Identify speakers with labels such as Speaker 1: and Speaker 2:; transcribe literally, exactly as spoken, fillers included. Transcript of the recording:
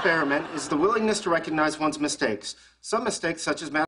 Speaker 1: experiment is the willingness to recognize one's mistakes. Some mistakes, such as